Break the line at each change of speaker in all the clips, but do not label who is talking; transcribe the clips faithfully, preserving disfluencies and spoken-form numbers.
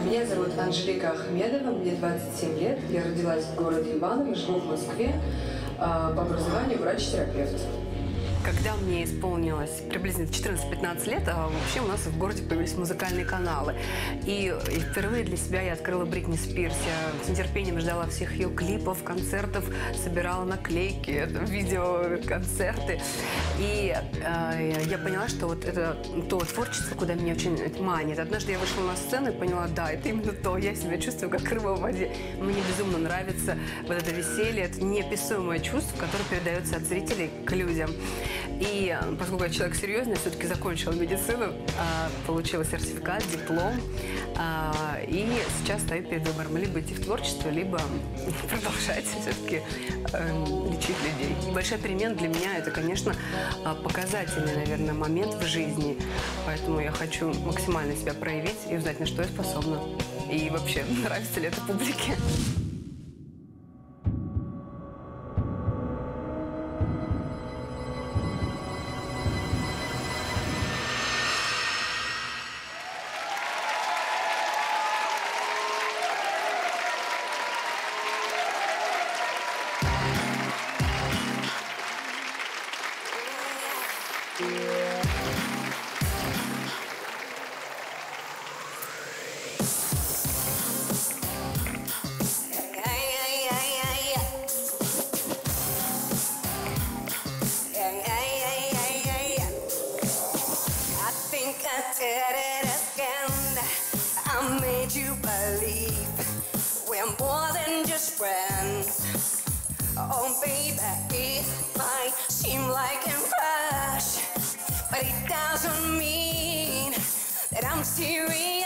Меня зовут Анжелика Ахмедова, мне двадцать семь лет. Я родилась в городе Иваново, живу в Москве. По образованию врач-терапевт. Когда мне исполнилось приблизительно четырнадцать-пятнадцать лет, вообще у нас в городе появились музыкальные каналы. И, и впервые для себя я открыла Бритни Спирс. Я с нетерпением ждала всех ее клипов, концертов, собирала наклейки, видео, концерты. И э, я поняла, что вот это то творчество, куда меня очень манит. Однажды я вышла на сцену и поняла, да, это именно то. Я себя чувствую как рыба в воде. Мне безумно нравится вот это веселье, это неописуемое чувство, которое передается от зрителей к людям. И поскольку я человек серьезный, я все-таки закончила медицину, получила сертификат, диплом. И сейчас стою перед выбором либо идти в творчество, либо продолжать все-таки лечить людей. Большая перемена для меня – это, конечно, показательный, наверное, момент в жизни. Поэтому я хочу максимально себя проявить и узнать, на что я способна. И вообще, нравится ли это публике.
I made you believe we're more than just friends. Oh baby, it might seem like a rush, but it doesn't mean that I'm serious.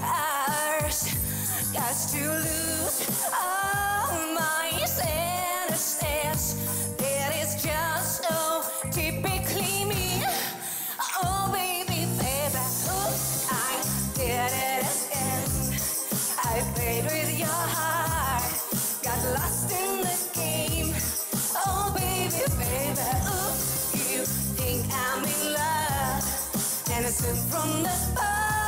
Got to lose all my senses. That is just so typically me. Oh baby, baby, oops, I did it again. I played with your heart, got lost in the game. Oh baby, baby, oops, you think I'm in love, innocent from the start.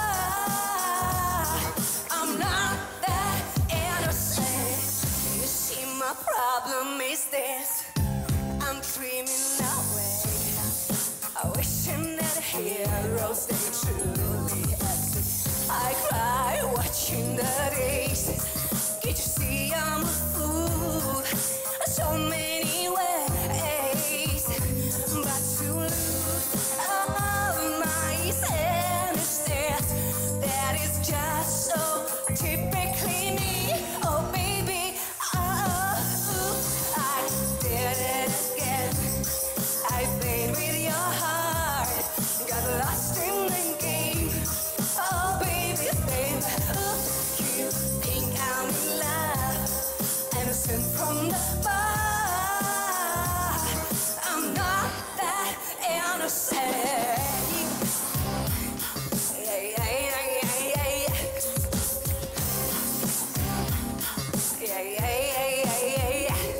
I'm not that innocent. You see, my problem is this: I'm dreaming away, wishing that heroes they truly exist. I cry watching the days. Can't you see I'm a fool? So many ways, but to lose all my senses, that is just so typically me. Oh baby, oh, oops, I did it again. I played with your heart, got lost in the game. Oh baby, baby, oops, you think I'm in love, innocent from the start. I'm not that innocent. Yeah, yeah, yeah, yeah, yeah. Yeah, yeah, yeah, yeah, yeah, yeah.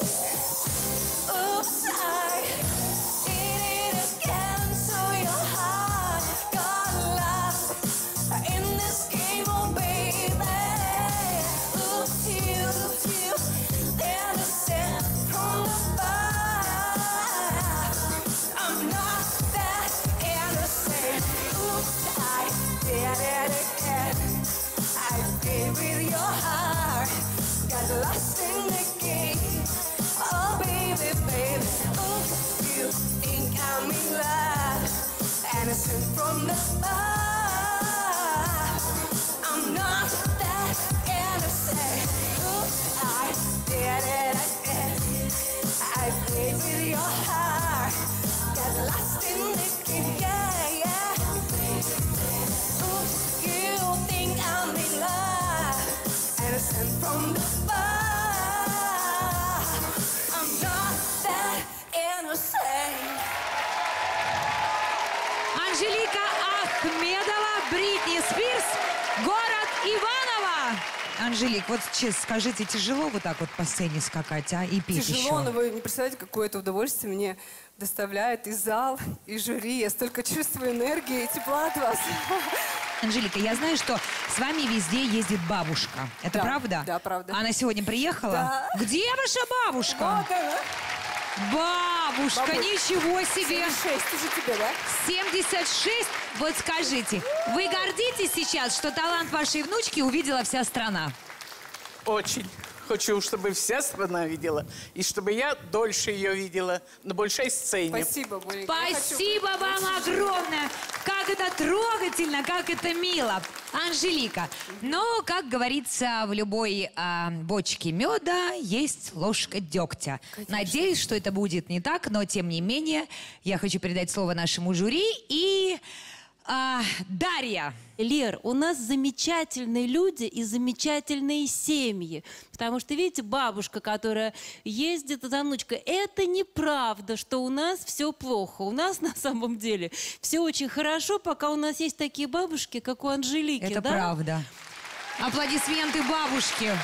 Oops, I did it again, so your heart got lost in this game, oh baby. Oops, you, oops, you, innocent from the start. I'm not that innocent. Oops, I did it again. I played with your heart, got lost in the game. Oh baby, baby, oops, you think I'm in love, innocent from the start. I'm not that innocent. Oops, I did it again. I played with your heart, got lost in the game. Yeah, yeah. Oops, you think I'm in love, innocent from the start. I'm not that innocent.
Анжелика Ахмедова, Бритни Спирс, город Иваново. Анжелик, вот честно скажите, тяжело вот так вот по сцене скакать, а, и петь
Тяжело,
еще?
но вы не представляете, какое это удовольствие мне доставляет и зал, и жюри. Я столько чувствую энергии и тепла от вас.
Анжелика, я знаю, что с вами везде ездит бабушка. Это
Да,
правда?
да, правда.
Она сегодня приехала?
Да.
Где ваша бабушка?
Вот она.
Бабушка,
Бабуль,
ничего себе!
семьдесят шесть уже тебе, да?
семьдесят шесть? Вот скажите, вы гордитесь сейчас, что талант вашей внучки увидела вся страна?
Очень. Хочу, чтобы вся страна видела, и чтобы я дольше ее видела на большой сцене.
Спасибо, Боренька.
Спасибо вам огромное! Как это трогательно, как это мило! Анжелика, ну, как говорится, в любой а, бочке меда есть ложка дегтя. Конечно. Надеюсь, что это будет не так, но тем не менее, я хочу передать слово нашему жюри и... А, Дарья.
Лер, у нас замечательные люди и замечательные семьи. Потому что, видите, бабушка, которая ездит за внучкой, это неправда, что у нас все плохо. У нас на самом деле все очень хорошо, пока у нас есть такие бабушки, как у Анжелики.
Это
да?
правда. Аплодисменты бабушке.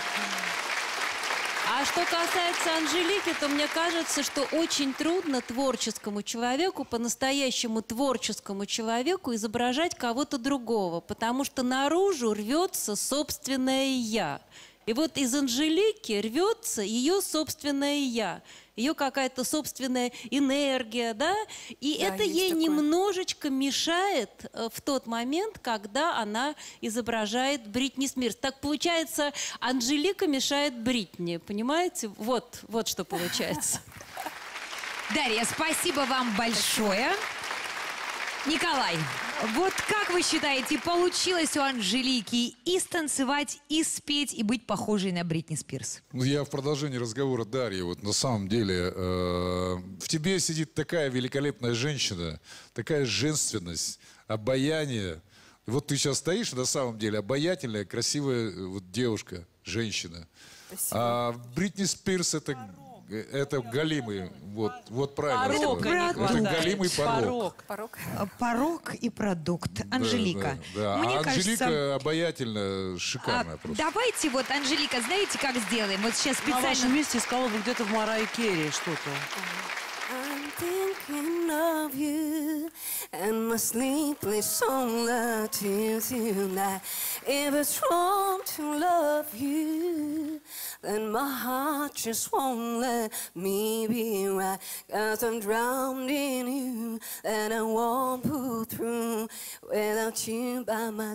А что касается Анжелики, то мне кажется, что очень трудно творческому человеку, по-настоящему творческому человеку изображать кого-то другого, потому что наружу рвется собственное «я». И вот из Анжелики рвется ее собственное «я», ее какая-то собственная энергия, да? И
Да,
это
есть
ей
такое.
немножечко мешает э, в тот момент, когда она изображает Бритни Спирс. Так получается, Анжелика мешает Бритни, понимаете? Вот, вот что получается.
Дарья, спасибо вам большое. Николай, вот как вы считаете, получилось у Анжелики и станцевать, и спеть, и быть похожей на Бритни Спирс?
Ну, я в продолжении разговора Дарьи, вот на самом деле, э, в тебе сидит такая великолепная женщина, такая женственность, обаяние. И вот ты сейчас стоишь, на самом деле, обаятельная, красивая вот девушка, женщина.
Спасибо.
А Бритни Спирс это... Это галимый, вот, вот правильно.
Порог,
сказал.
это
Это галимый порог.
Порог.
Порог.
Порог и продукт. Анжелика.
Да, да, да.
Мне
А Анжелика
кажется,
обаятельно,
а,
шикарная просто.
давайте вот, Анжелика, знаете, как сделаем? Вот сейчас
На вашем
специально...
месте искала бы где-то в Марайи Керри что-то.
I'm thinking of you and my sleepless soul to tonight. If it's wrong to love you, then my heart just won't let me be right. Cause I'm drowned in you and I won't pull through without you by my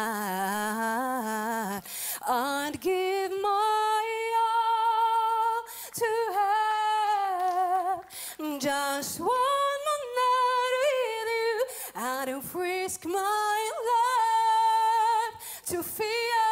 side. I'd give my all to have just one more night with you. I'd risk my life to feel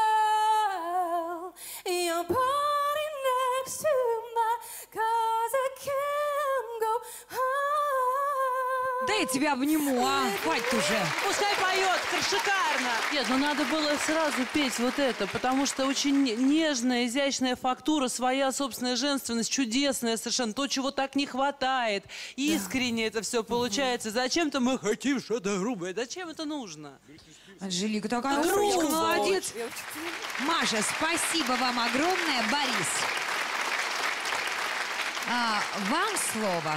your body next to mine, cause I can't go on.
Да я тебя обниму, а? Хватит уже.
Пускай поет, шикарно. Нет, ну надо было сразу петь вот это, потому что очень нежная, изящная фактура, своя собственная женственность, чудесная совершенно, то, чего так не хватает. Искренне это все получается. Зачем-то мы хотим что-то грубое. Зачем это нужно?
Анжелика, такая
Да
умничка,
грубо.
молодец. Маша, спасибо вам огромное. Борис, а, вам слово.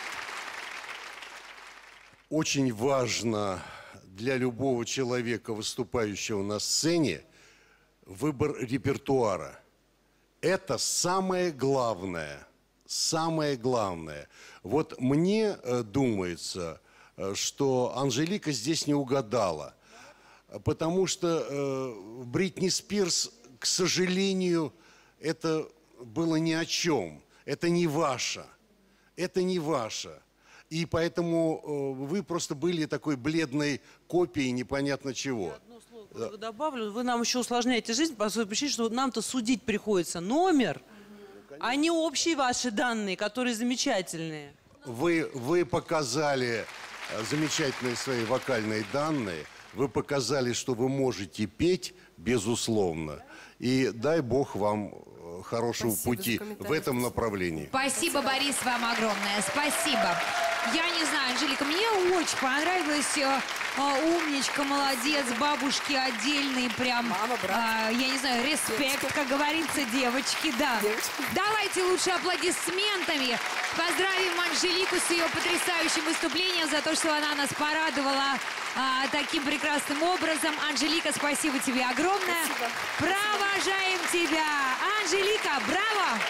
Очень важно для любого человека, выступающего на сцене, выбор репертуара. Это самое главное. Самое главное. Вот мне э, думается, э, что Анжелика здесь не угадала. Потому что э, Бритни Спирс, к сожалению, это было ни о чем. Это не ваше. Это не ваше. И поэтому э, вы просто были такой бледной копией непонятно чего.
Одно слово добавлю. Вы нам еще усложняете жизнь, по той причине, что нам-то судить приходится номер, а не общие ваши данные, которые замечательные.
Вы, вы показали э, замечательные свои вокальные данные. Вы показали, что вы можете петь, безусловно. И дай Бог вам э, хорошего
Спасибо за
пути в
комментарий.
этом направлении.
Спасибо, Борис, вам огромное. Спасибо. Я не знаю, Анжелика, мне очень понравилось. Э, э, умничка, молодец, бабушки отдельные прям.
Мама, брат.
Э, я не знаю, респект, девочки. Как говорится, девочки, да.
Девочки.
Давайте лучше аплодисментами поздравим Анжелику с ее потрясающим выступлением за то, что она нас порадовала э, таким прекрасным образом. Анжелика, спасибо тебе огромное.
Спасибо.
Провожаем тебя. Анжелика, браво!